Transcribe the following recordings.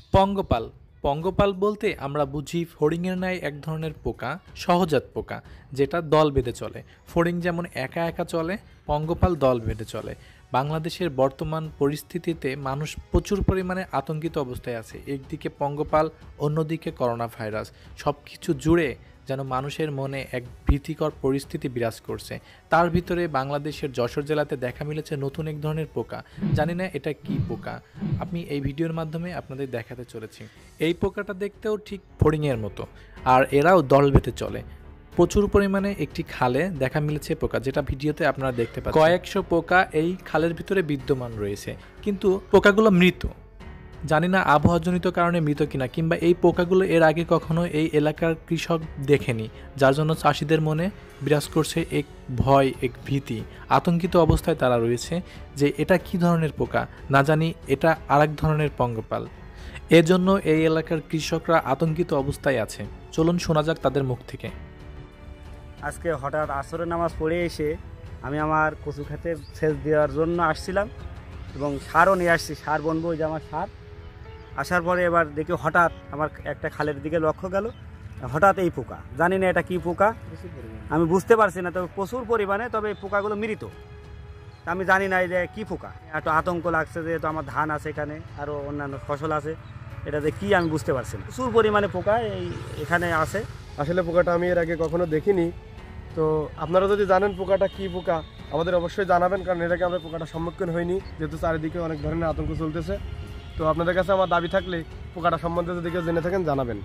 পঙ্গপাল পঙ্গপাল বলতে আমরা বুঝি ফড়িংয়ের ন্যায় এক ধরনের পোকা, সহজাত পোকা, যেটা দল বেঁধে চলে। ফড়িং যেমন একা একা চলে, পঙ্গপাল দল বেঁধে চলে। বাংলাদেশের বর্তমান পরিস্থিতিতে মানুষ প্রচুর পরিমাণে আতঙ্কিত অবস্থায় আছে। একদিকে পঙ্গপাল, অন্যদিকে করোনা ভাইরাস, সব কিছু জুড়ে যেন মানুষের মনে এক ভীতিকর পরিস্থিতি বিরাজ করছে। তার ভিতরে বাংলাদেশের যশোর জেলাতে দেখা মিলেছে নতুন এক ধরনের পোকা। জানি না এটা কি পোকা, আমি এই ভিডিওর মাধ্যমে আপনাদের দেখাতে চলেছি। এই পোকাটা দেখতেও ঠিক ফড়িংয়ের মতো, আর এরাও দল বেঁধে চলে। প্রচুর পরিমাণে একটি খালে দেখা মিলেছে পোকা, যেটা ভিডিওতে আপনারা দেখতে পাচ্ছেন। কয়েকশো পোকা এই খালের ভিতরে বিদ্যমান রয়েছে, কিন্তু পোকাগুলো মৃত। জানি না আবহাওয়াজনিত কারণে মৃত কিনা, কিংবা এই পোকাগুলো এর আগে কখনো এই এলাকার কৃষক দেখেনি, যার জন্য চাষিদের মনে বিরাজ করছে এক ভয়, এক ভীতি। আতঙ্কিত অবস্থায় তারা রয়েছে যে এটা কি ধরনের পোকা, না জানি এটা আরেক ধরনের পঙ্গপাল। এজন্য এই এলাকার কৃষকরা আতঙ্কিত অবস্থায় আছে। চলুন শোনা যাক তাদের মুখ থেকে। আজকে হঠাৎ আসরের নামাজ পড়ে এসে আমি আমার কচু খেতে সেচ দেওয়ার জন্য আসছিলাম এবং সারও নিয়ে আসছি, সার বনবো, যে আমার সার। আসার পরে এবার দেখি হঠাৎ আমার একটা খালের দিকে লক্ষ্য গেল, হঠাৎ এই পোকা, জানি না এটা কি পোকা, আমি বুঝতে পারছি না, তবে প্রচুর পরিমাণে, তবে এই পোকাগুলো মৃত। আমি জানি না যে কী পোকা, একটু আতঙ্ক লাগছে, যেহেতু আমার ধান আছে এখানে, আরও অন্যান্য ফসল আছে, এটাতে কি আমি বুঝতে পারছি না। প্রচুর পরিমাণে পোকা এখানে আছে। আসলে পোকাটা আমি এর আগে কখনো দেখিনি, তো আপনারা যদি জানেন পোকাটা কি পোকা আমাদের অবশ্যই জানাবেন, কারণ এর আগে আমরা পোকাটা সম্মুখীন হইনি, যেহেতু চারিদিকে অনেক ধরনের আতঙ্ক চলতেছে। তো আপনাদের কাছে আমার দাবি থাকলে পোকাটা সম্বন্ধে যদি কেউ জেনে থাকেন জানাবেন।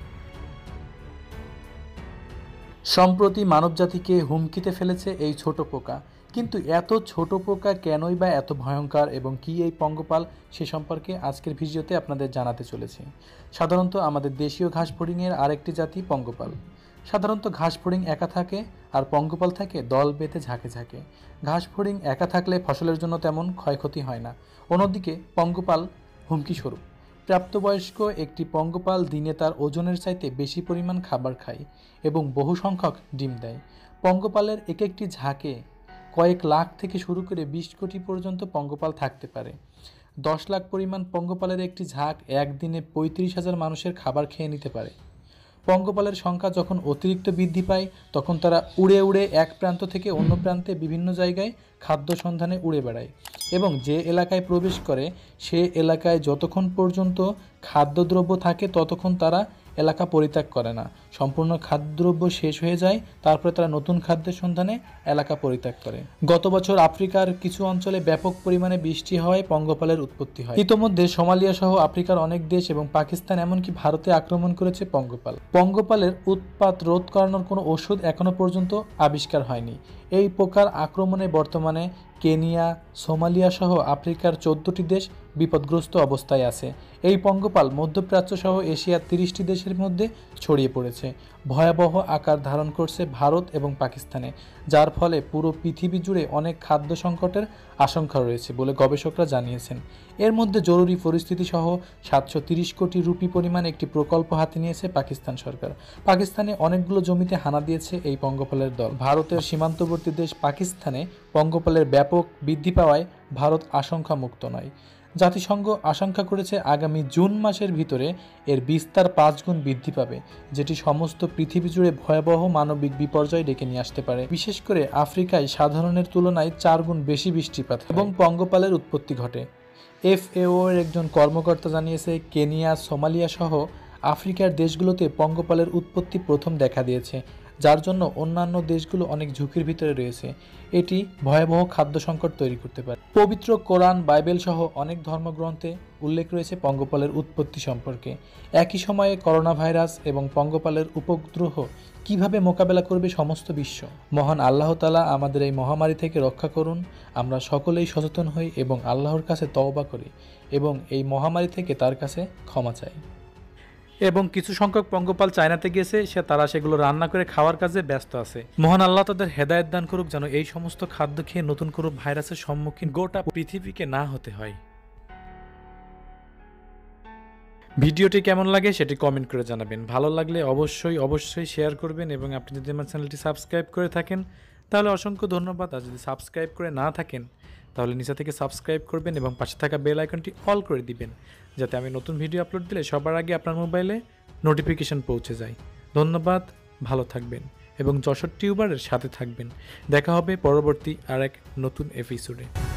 সম্প্রতি মানবজাতিকে হুমকিতে ফেলেছে এই ছোট পোকা, কিন্তু এত ছোট পোকা কেনই বা এত ভয়ঙ্কর এবং কি এই পঙ্গপাল, সে সম্পর্কে আজকের ভিডিওতে আপনাদের জানাতে চলেছি। সাধারণত আমাদের দেশীয় ঘাস ফড়িংয়ের আরেকটি জাতি পঙ্গপাল। সাধারণত ঘাস ফড়িং একা থাকে আর পঙ্গপাল থাকে দল বেঁধে ঝাঁকে ঝাঁকে। ঘাস ফড়িং একা থাকলে ফসলের জন্য তেমন ক্ষয়ক্ষতি হয় না, অন্যদিকে পঙ্গপাল হুমকি স্বরূপ। প্রাপ্তবয়স্ক একটি পঙ্গপাল দিনে তার ওজনের চাইতে বেশি পরিমাণ খাবার খায় এবং বহু সংখ্যক ডিম দেয়। পঙ্গপালের এক একটি ঝাঁকে কয়েক লাখ থেকে শুরু করে 20 কোটি পর্যন্ত পঙ্গপাল থাকতে পারে। 10 লাখ পরিমাণ পঙ্গপালের একটি ঝাঁক একদিনে 35,000 মানুষের খাবার খেয়ে নিতে পারে। পঙ্গপালের সংখ্যা যখন অতিরিক্ত বৃদ্ধি পায়, তখন তারা উড়ে উড়ে এক প্রান্ত থেকে অন্য প্রান্তে বিভিন্ন জায়গায় খাদ্য সন্ধানে উড়ে বেড়ায় এবং যে এলাকায় প্রবেশ করে সে এলাকায় যতক্ষণ পর্যন্ত খাদ্যদ্রব্য থাকে ততক্ষণ তারা এলাকা পরিত্যাগ করে না। সম্পূর্ণ খাদ্যদ্রব্য শেষ হয়ে যায়, তারপরে তারা নতুন খাদ্যের সন্ধানে এলাকা পরিত্যাগ করে। গত বছর আফ্রিকার কিছু অঞ্চলে ব্যাপক পরিমাণে বৃষ্টি হওয়ায় পঙ্গপালের উৎপত্তি হয়। ইতোমধ্যে সোমালিয়া সহ আফ্রিকার অনেক দেশ এবং পাকিস্তান, এমনকি ভারতে আক্রমণ করেছে পঙ্গপাল। পঙ্গপালের উৎপাত রোধ করানোর কোনো ওষুধ এখনো পর্যন্ত আবিষ্কার হয়নি। এই পোকার আক্রমণে বর্তমানে কেনিয়া, সোমালিয়া সহ আফ্রিকার 14টি দেশ বিপদগ্রস্ত অবস্থায় আছে। এই পঙ্গপাল মধ্যপ্রাচ্য সহ এশিয়ার 30টি দেশের মধ্যে ছড়িয়ে পড়েছে। ভয়াবহ আকার ধারণ করছে ভারত এবং পাকিস্তানে, যার ফলে পুরো পৃথিবী জুড়ে অনেক খাদ্য সংকটের আশঙ্কা রয়েছে বলে গবেষকরা জানিয়েছেন। এর মধ্যে জরুরি পরিস্থিতি সহ 730 কোটি রুপি পরিমাণ একটি প্রকল্প হাতে নিয়েছে পাকিস্তান সরকার। পাকিস্তানে অনেকগুলো জমিতে হানা দিয়েছে এই পঙ্গপালের দল। ভারতের সীমান্তবর্তী দেশ পাকিস্তানে পঙ্গপালের ব্যাপক বৃদ্ধি পাওয়ায় ভারত আশঙ্কা মুক্ত নয়। জাতিসংঘ আশঙ্কা করেছে আগামী জুন মাসের ভিতরে এর বিস্তার 5 গুণ বৃদ্ধি পাবে, যেটি সমস্ত পৃথিবী জুড়ে ভয়াবহ মানবিক বিপর্যয় ডেকে নিয়ে আসতে পারে। বিশেষ করে আফ্রিকায় সাধারণের তুলনায় 4 গুণ বেশি বৃষ্টিপাত এবং পঙ্গপালের উৎপত্তি ঘটে। FAO এর একজন কর্মকর্তা জানিয়েছে, কেনিয়া, সোমালিয়া সহ আফ্রিকার দেশগুলোতে পঙ্গপালের উৎপত্তি প্রথম দেখা দিয়েছে, যার জন্য অন্যান্য দেশগুলো অনেক ঝুঁকির ভিতরে রয়েছে। এটি ভয়াবহ খাদ্য সংকট তৈরি করতে পারে। পবিত্র কোরআন, বাইবেল সহ অনেক ধর্মগ্রন্থে উল্লেখ রয়েছে পঙ্গপালের উৎপত্তি সম্পর্কে। একই সময়ে করোনা ভাইরাস এবং পঙ্গপালের উপদ্রব কিভাবে মোকাবেলা করবে সমস্ত বিশ্ব। মহান আল্লাহ তাআলা আমাদের এই মহামারী থেকে রক্ষা করুন। আমরা সকলেই সচেতন হই এবং আল্লাহর কাছে তওবা করি এবং এই মহামারী থেকে তার কাছে ক্ষমা চাই। এবং কিছু সংখ্যক পঙ্গপাল চায়নাতে গেছে, তারা সেগুলো রান্না করে খাওয়ার কাজে ব্যস্ত আছে। মহান আল্লাহ তাদের হেদায়েত দান করুক, যেন এই সমস্ত খাদ্য খেয়ে নতুন করে ভাইরাসের সম্মুখীন গোটা পৃথিবীকে না হতে হয়। ভিডিওটি কেমন লাগে সেটি কমেন্ট করে জানাবেন। ভালো লাগলে অবশ্যই শেয়ার করবেন এবং আপনি যদি আমার চ্যানেলটি সাবস্ক্রাইব করে থাকেন তাহলে অসংখ্য ধন্যবাদ। আর যদি সাবস্ক্রাইব করে না থাকেন তাহলে নিচে থেকে সাবস্ক্রাইব করবেন এবং পাশে থাকা বেল আইকনটি অল করে দিবেন, যাতে আমি নতুন ভিডিও আপলোড দিলে সবার আগে আপনার মোবাইলে নোটিফিকেশন পৌঁছে যায়। ধন্যবাদ, ভালো থাকবেন এবং যশোর টিউবারের সাথে থাকবেন। দেখা হবে পরবর্তী আর এক নতুন এপিসোডে।